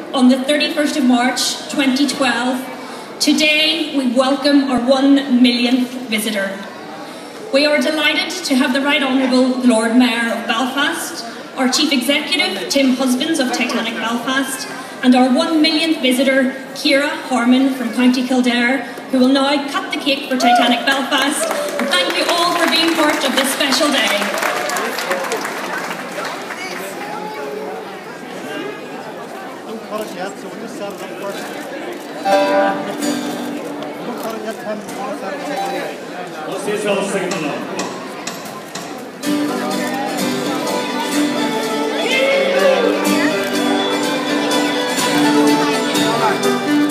on the 31st of March 2012, today we welcome our 1 millionth visitor. We are delighted to have the Right Honourable Lord Mayor of Belfast, our Chief Executive, Tim Husbands of Titanic Belfast, and our 1 millionth visitor, Ciara Harmon from County Kildare, who will now cut the cake for Titanic Belfast. And thank you all for being part of this special day. Don't cut it yet, so we'll just set it up first. Don't cut it yet, Tim. We'll set it up anyway. Let's see each other singing along. Come on.